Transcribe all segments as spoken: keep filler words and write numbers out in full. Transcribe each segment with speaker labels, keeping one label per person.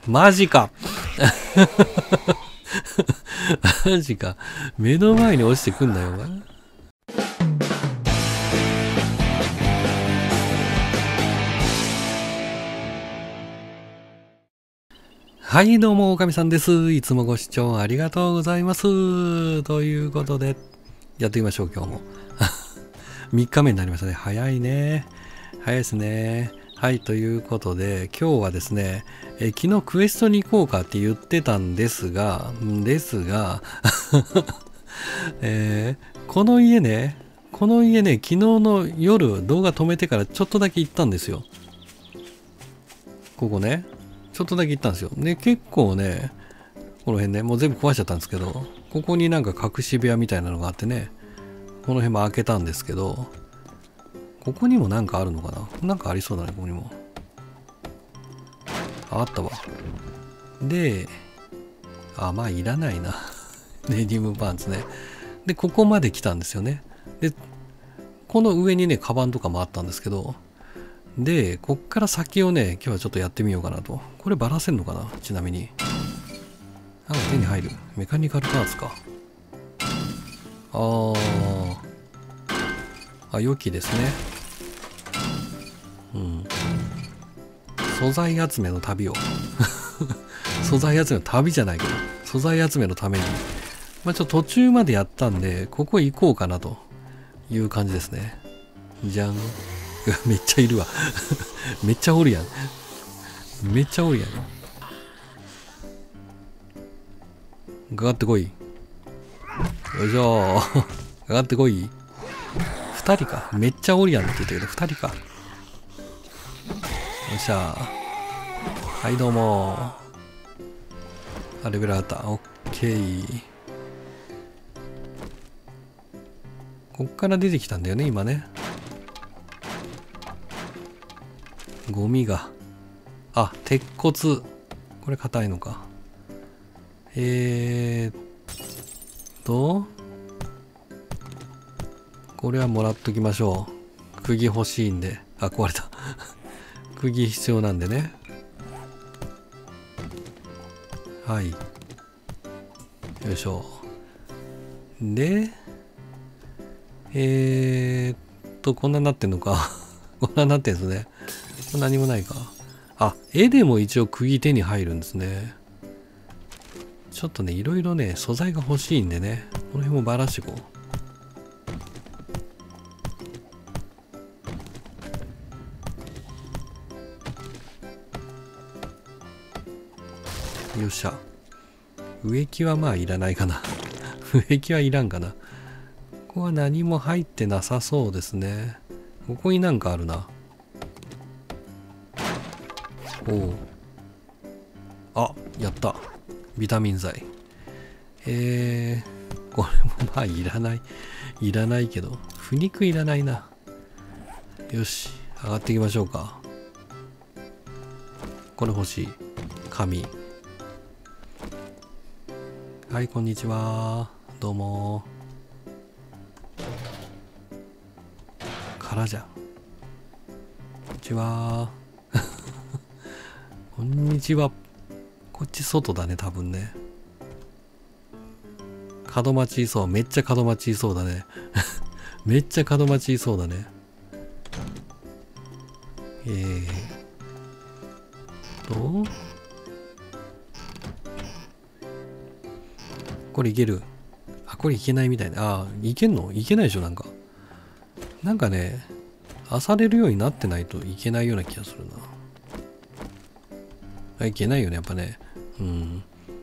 Speaker 1: マジかマジか。目の前に落ちてくんなよ、お前。はい、どうも、おかみさんです。いつもご視聴ありがとうございます。ということで、やってみましょう、今日も。みっかめになりましたね。早いね。早いですね。はい、ということで、今日はですね、え昨日クエストに行こうかって言ってたんですが、ですが、えー、この家ね、この家ね、昨日の夜動画止めてからちょっとだけ行ったんですよ。ここね。ちょっとだけ行ったんですよ。で、結構ね、この辺ね、もう全部壊しちゃったんですけど、ここになんか隠し部屋みたいなのがあってね、この辺も開けたんですけど、ここにもなんかあるのかな？なんかありそうだね、ここにも。あ、あったわ。で、あ、まあいらないな。デニムパンツね。で、ここまで来たんですよね。で、この上にね、カバンとかもあったんですけど、で、こっから先をね、今日はちょっとやってみようかなと。これバラせんのかな？ちなみに。なんか手に入る。メカニカルパーツか。あー。あ、良きですね。うん。素材集めの旅を。素材集めの旅じゃないけど、素材集めのために。まあちょっと途中までやったんで、ここ行こうかなという感じですね。じゃん。めっちゃいるわ。めっちゃおるやん。めっちゃおるやん。かかってこい。よいしょ。かかってこい。二人か。めっちゃおるやんって言ったけど、二人か。よっしゃ。はい、どうも。あ、レベル上がった。オッケー。こっから出てきたんだよね、今ね。ゴミが。あ、鉄骨。これ硬いのか。えーっと。これはもらっときましょう。釘欲しいんで。あ、壊れた。釘必要なんでね。はい。よいしょ。で、えーっと、こんなになってんのか。こんなになってんですね。何もないか。あ、絵でも一応釘手に入るんですね。ちょっとね、いろいろね、素材が欲しいんでね。この辺もばらしていこう。よっしゃ。植木はまあいらないかな。植木はいらんかな。ここは何も入ってなさそうですね。ここになんかあるな。おお。あ、やった。ビタミン剤。えー、これもまあいらない。いらないけど。腐肉いらないな。よし。上がっていきましょうか。これ欲しい。紙。はい、こんにちは。どうも。からじゃん。こんにちは。こんにちは。こっち外だね、多分ね。門待ちいそう。めっちゃ門待ちいそうだね。めっちゃ門待ちいそうだね。えーと。これいける。あ、これいけないみたいな。あ、いけんの？いけないでしょ、なんか。なんかね、漁れるようになってないといけないような気がするな。あ、いけないよね、やっぱね。うん。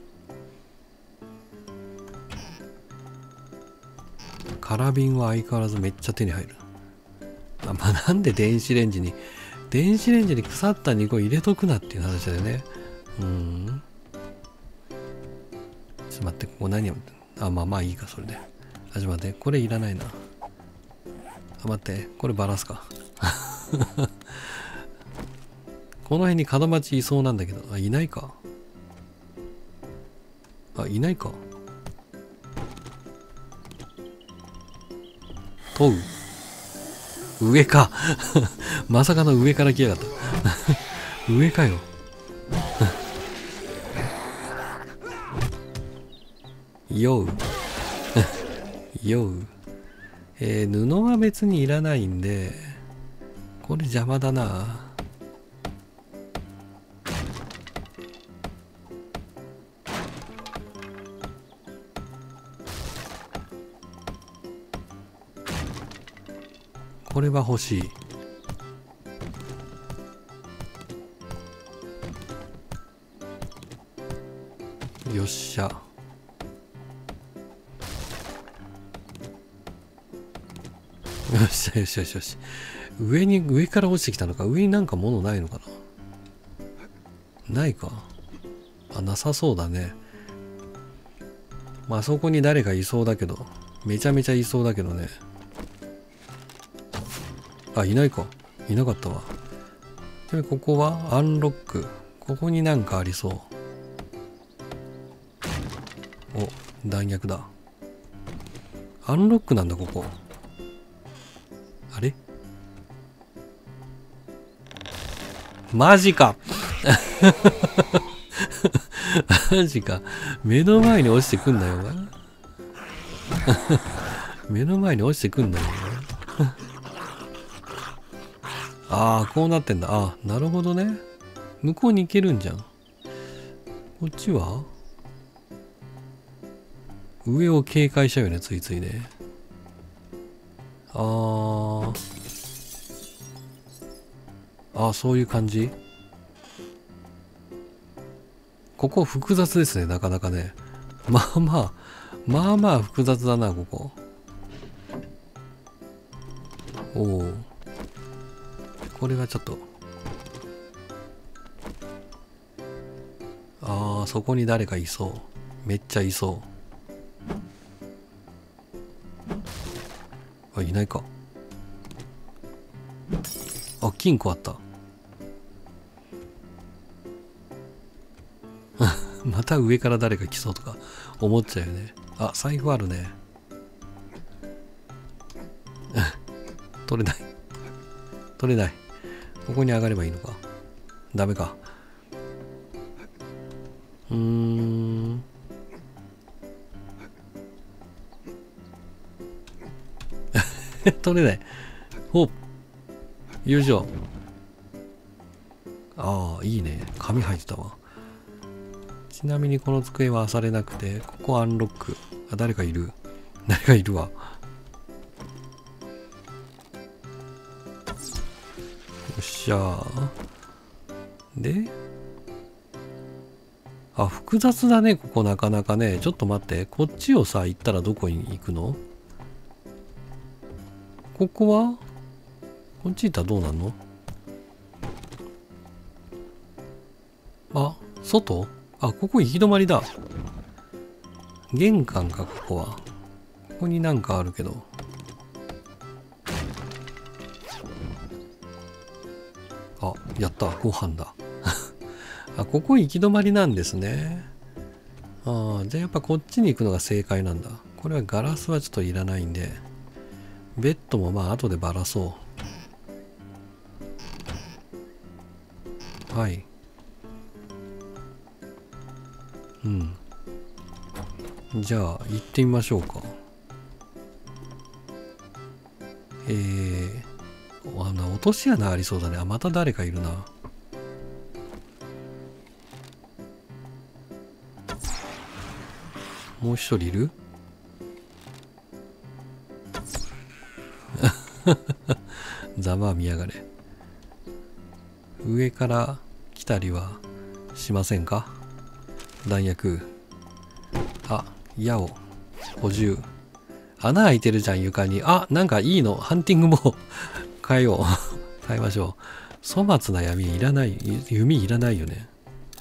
Speaker 1: カラビンは相変わらずめっちゃ手に入る。あ、まあ、なんで電子レンジに、電子レンジに腐った肉を入れとくなっていう話だよね。うん。ちょっと待って、ここ何やってんの？あ、まあまあいいか、それで。あ、ちょっと待って、これいらないな。あ、待って、これバラすか。この辺に門待ちいそうなんだけど、あ、いないか。あ、いないか。問う。上か。まさかの上から来やがった。上かよ。 よう。よう。えー、布は別にいらないんで、これ邪魔だな。これは欲しい。よっしゃ。よっしゃよしよしよし。上に、上から落ちてきたのか。上になんか物ないのかな。ないか。あ、なさそうだね。まあそこに誰かいそうだけど。めちゃめちゃいそうだけどね。あ、いないか。いなかったわ。ちなみにここはアンロック。ここになんかありそう。お、弾薬だ。アンロックなんだ、ここ。あれマジかマジか。目の前に落ちてくんなよ、お前。目の前に落ちてくんなよ、お前。ああ、こうなってんだ。ああ、なるほどね。向こうに行けるんじゃん。こっちは上を警戒しちゃうよね、ついついね。あー。あー、そういう感じ。ここ複雑ですね、なかなかね。まあまあ、まあまあ複雑だな、ここ。おお。これはちょっと。ああ、そこに誰かいそう。めっちゃいそう。あ、いないか。あ、金庫あった。また上から誰か来そうとか思っちゃうよね。あ、財布あるね。取れない。取れない。ここに上がればいいのか。ダメか。うーん。取れない。ほっ。よいしょ。ああ、いいね。紙入ってたわ。ちなみにこの机は漁れなくて、ここアンロック。あ、誰かいる。誰かいるわ。よっしゃ。で、あ、複雑だね、ここなかなかね。ちょっと待って。こっちをさ、行ったらどこに行くの？ここはこっち行ったらどうなんの？あ、外？あ、ここ行き止まりだ。玄関か、ここは。ここになんかあるけど。あ、やった。ご飯だ。あ、ここ行き止まりなんですね。ああ、じゃあやっぱこっちに行くのが正解なんだ。これはガラスはちょっといらないんで。ベッドもまあ後でばらそう。はい。うん。じゃあ行ってみましょうか。えー、あの落とし穴ありそうだね。あ、また誰かいるな。もう一人いる？ざまあ見やがれ。上から来たりはしませんか？弾薬。あ、矢を補充。穴開いてるじゃん、床に。あ、なんかいいの。ハンティングも変えよう。変えましょう。粗末な闇いらない、弓いらないよね。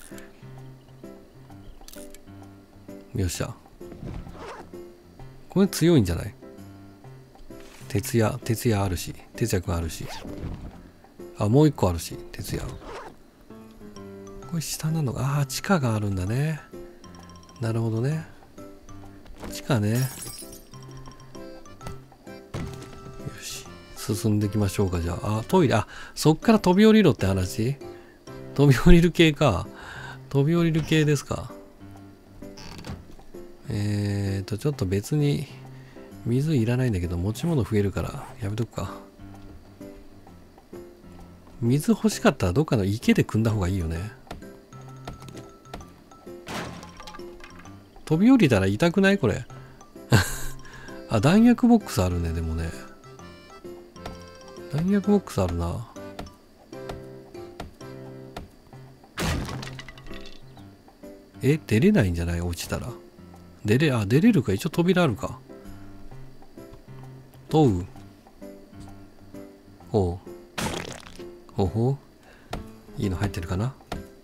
Speaker 1: よっしゃ。これ強いんじゃない？鉄矢、鉄矢あるし、鉄矢くんあるし。あ、もう一個あるし、鉄矢。これ下なのか。ああ、地下があるんだね。なるほどね。地下ね。よし。進んでいきましょうか、じゃあ。あ、トイレ。あ、そっから飛び降りろって話？飛び降りる系か。飛び降りる系ですか。 えーと、ちょっと別に水いらないんだけど、持ち物増えるからやめとくか。水欲しかったらどっかの池で汲んだ方がいいよね。飛び降りたら痛くないこれ。あ、弾薬ボックスあるね、でもね。弾薬ボックスあるな。え、出れないんじゃない落ちたら。出れ、あ、出れるか。一応扉あるか。問う。ほう。ほうほう。いいの入ってるかな。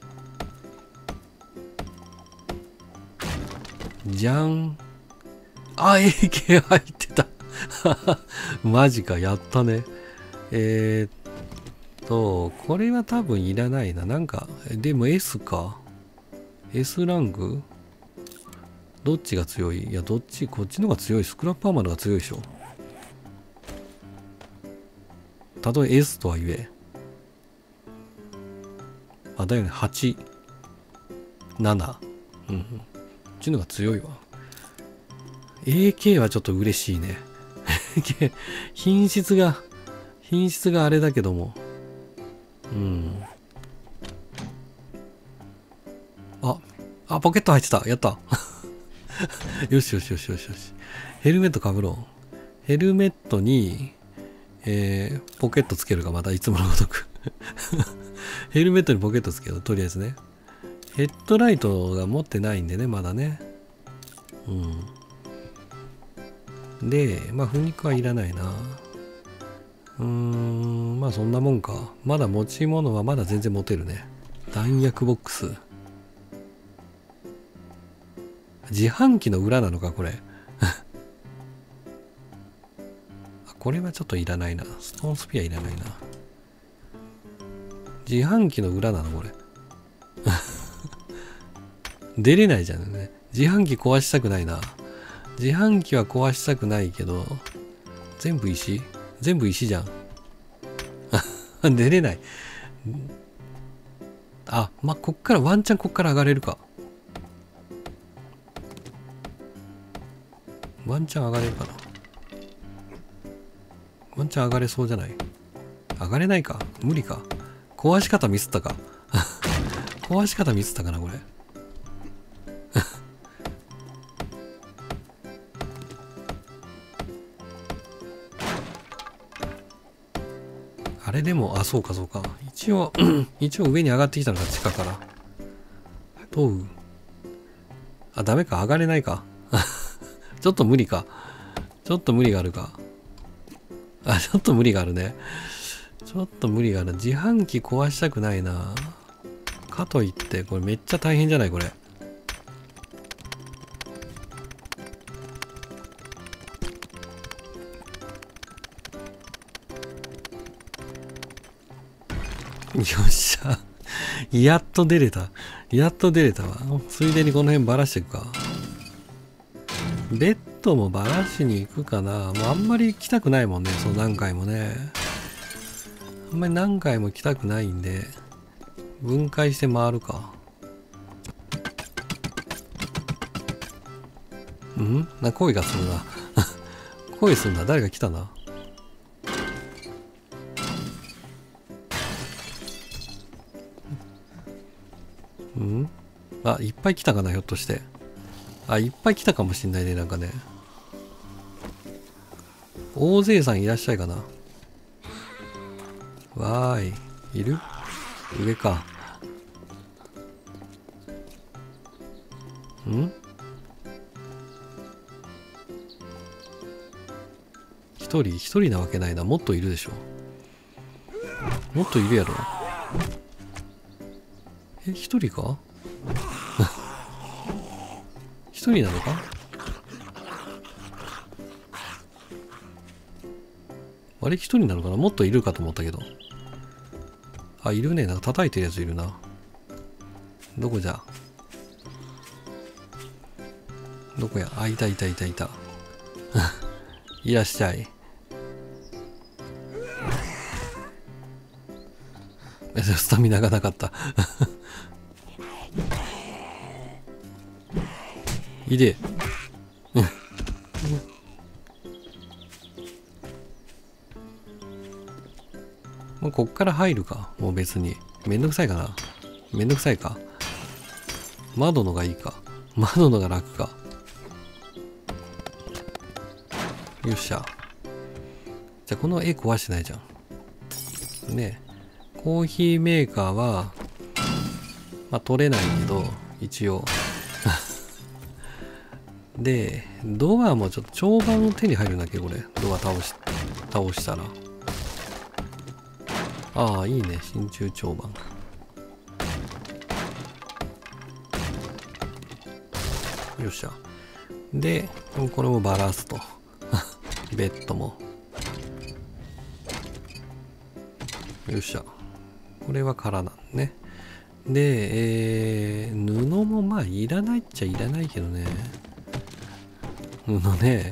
Speaker 1: じゃん。あ、エーケー 入ってた。マジか、やったね。えー、っと、これは多分いらないな。なんか、でも S か。S ランクどっちが強い？いや、どっち、こっちの方が強い。スクラップアーマーの方が強いでしょ。たとえ S とはいえ。あ、だよね。はち、なな。うん、うん。こっちの方が強いわ。エーケー はちょっと嬉しいね。品質が、品質があれだけども。うん。あ、あ、ポケット入ってた。やった。よしよしよしよしよし。ヘルメットかぶろう。ヘルメットに、えー、ポケットつけるか、またいつものごとく。ヘルメットにポケットつけよう。とりあえずね。ヘッドライトが持ってないんでね、まだね。うん。で、まあ、粉肉はいらないな。うーん、まあそんなもんか。まだ持ち物はまだ全然持てるね。弾薬ボックス。自販機の裏なのか、これ。これはちょっといらないな。ストーンスピアいらないな。自販機の裏なの、これ。出れないじゃんね。自販機壊したくないな。自販機は壊したくないけど、全部石？全部石じゃん。出れない。あ、まあ、こっからワンチャンこっから上がれるか。ワンチャン上がれるかな。ワンチャン上がれそうじゃない？上がれないか。無理か。壊し方ミスったか。壊し方ミスったかな、これ。あれでも、あ、そうかそうか。一応、一応上に上がってきたのか、地下から。問う。あ、ダメか。上がれないか。ちょっと無理か。ちょっと無理があるか。あ、ちょっと無理があるね。ちょっと無理がある。自販機壊したくないな。かといって、これめっちゃ大変じゃないこれ。よっしゃ。やっと出れた。やっと出れたわ。ついでにこの辺ばらしていくか。ベッドもばらしに行くかな。もうあんまり来たくないもんね。そう何回もね。あんまり何回も来たくないんで、分解して回るか。んな、声がするな。声するな。誰か来たな。んあ、いっぱい来たかな、ひょっとして。あ、いっぱい来たかもしんないね、なんかね。大勢さんいらっしゃいかな。わーい。いる？上か。ん？一人、一人なわけないな。もっといるでしょ。もっといるやろ。え、一人か？一人なのか？あれ一人なのかな？もっといるかと思ったけど。あ、いるね。なんか叩いてるやついるな。どこじゃ？どこや？あ、いたいたいたいた。いらっしゃい。スタミナがなかった。いで。 もうこっから入るか。もう別に。めんどくさいかな。めんどくさいか。窓のがいいか。窓のが楽か。よっしゃ。じゃあこの絵壊してないじゃん。ねえ。コーヒーメーカーは、まあ取れないけど、一応。で、ドアもちょっと長板の手に入るんだっけこれ。ドア倒し、倒したら。ああ、いいね。真鍮長板。よっしゃ。で、これもバラすと。ベッドも。よっしゃ。これは空なんね。で、えー、布もまあいらないっちゃいらないけどね。布ね。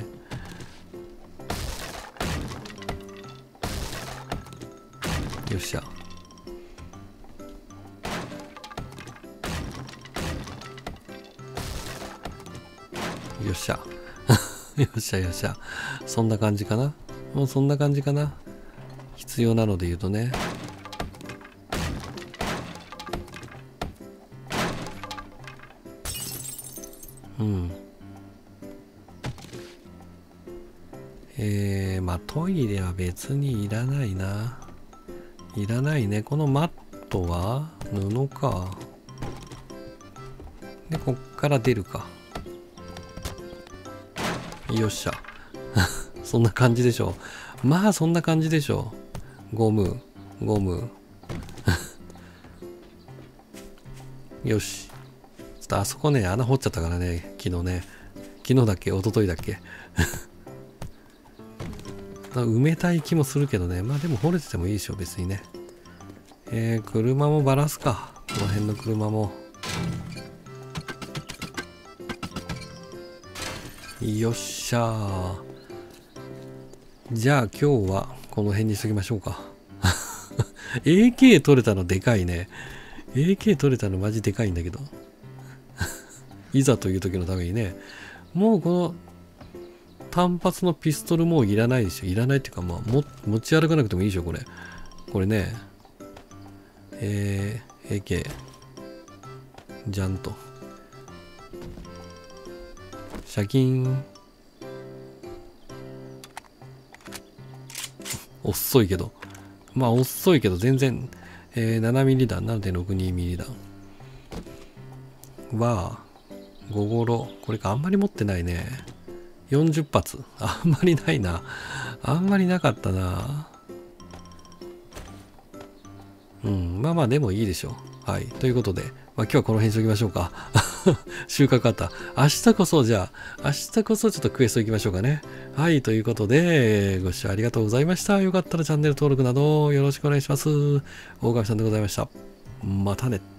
Speaker 1: よっしゃ。よっしゃ。よっしゃよっしゃ。そんな感じかな。もうそんな感じかな。必要なので言うとね。うん。えー、まあトイレは別にいらないな。いらないね。このマットは布か。で、こっから出るか。よっしゃ。そんな感じでしょう。まあそんな感じでしょう。ゴム、ゴム。よし。ちょっとあそこね、穴掘っちゃったからね、昨日ね。昨日だっけ一昨日だっけ埋めたい気もするけどね。まあでも掘れててもいいでしょ、別にね。えー、車もバラすか。この辺の車も。よっしゃー。じゃあ今日はこの辺にしときましょうか。エーケー 取れたのでかいね。エーケー 取れたのマジでかいんだけど。いざという時のためにね。もうこの単発のピストルもういらないでしょ。いらないっていうか、まあも持ち歩かなくてもいいでしょ、これ。これね。えー、エーケー。じゃんと。シャキーン。遅いけど。まあ遅いけど全然、えー、ななミリ弾、ななてんろくにミリ弾は、ごごろ、これかあんまり持ってないね。よんじゅっぱつ。あんまりないな。あんまりなかったな。うん、まあまあでもいいでしょう。はい。ということで、まあ今日はこの辺にしときましょうか。収穫あった。明日こそじゃあ、明日こそちょっとクエスト行きましょうかね。はい。ということで、ご視聴ありがとうございました。よかったらチャンネル登録などよろしくお願いします。大神さんでございました。またね。